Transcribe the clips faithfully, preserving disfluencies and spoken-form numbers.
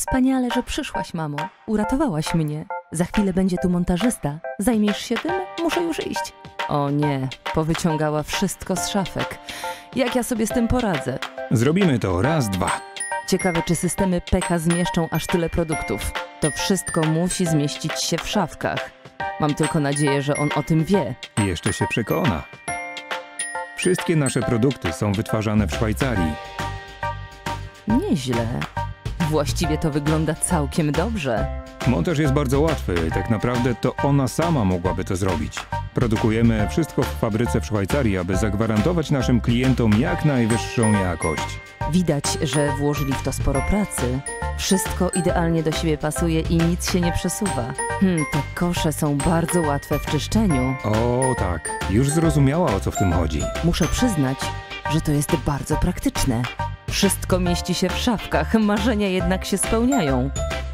Wspaniale, że przyszłaś, mamo. Uratowałaś mnie. Za chwilę będzie tu montażysta. Zajmiesz się tym? Muszę już iść. O nie, powyciągała wszystko z szafek. Jak ja sobie z tym poradzę? Zrobimy to raz, dwa. Ciekawe, czy systemy P K zmieszczą aż tyle produktów. To wszystko musi zmieścić się w szafkach. Mam tylko nadzieję, że on o tym wie. Jeszcze się przekona. Wszystkie nasze produkty są wytwarzane w Szwajcarii. Nieźle. Właściwie to wygląda całkiem dobrze. Montaż jest bardzo łatwy. Tak naprawdę to ona sama mogłaby to zrobić. Produkujemy wszystko w fabryce w Szwajcarii, aby zagwarantować naszym klientom jak najwyższą jakość. Widać, że włożyli w to sporo pracy. Wszystko idealnie do siebie pasuje i nic się nie przesuwa. Hmm, te kosze są bardzo łatwe w czyszczeniu. O tak, już zrozumiała, o co w tym chodzi. Muszę przyznać, że to jest bardzo praktyczne. Wszystko mieści się w szafkach, marzenia jednak się spełniają.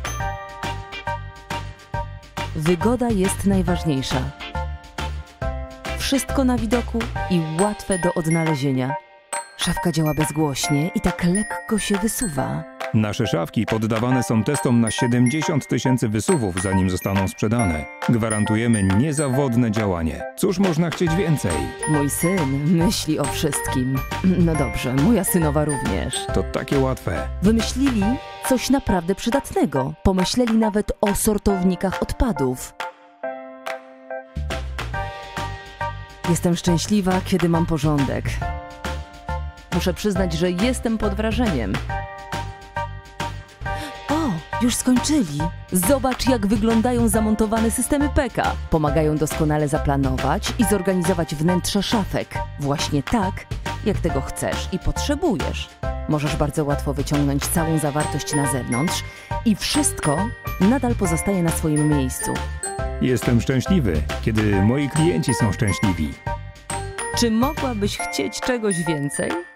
Wygoda jest najważniejsza. Wszystko na widoku i łatwe do odnalezienia. Szafka działa bezgłośnie i tak lekko się wysuwa. Nasze szafki poddawane są testom na siedemdziesiąt tysięcy wysuwów, zanim zostaną sprzedane. Gwarantujemy niezawodne działanie. Cóż można chcieć więcej? Mój syn myśli o wszystkim. No dobrze, moja synowa również. To takie łatwe. Wymyślili coś naprawdę przydatnego. Pomyśleli nawet o sortownikach odpadów. Jestem szczęśliwa, kiedy mam porządek. Muszę przyznać, że jestem pod wrażeniem. O, już skończyli. Zobacz, jak wyglądają zamontowane systemy P K. Pomagają doskonale zaplanować i zorganizować wnętrze szafek. Właśnie tak, jak tego chcesz i potrzebujesz. Możesz bardzo łatwo wyciągnąć całą zawartość na zewnątrz i wszystko nadal pozostaje na swoim miejscu. Jestem szczęśliwy, kiedy moi klienci są szczęśliwi. Czy mogłabyś chcieć czegoś więcej?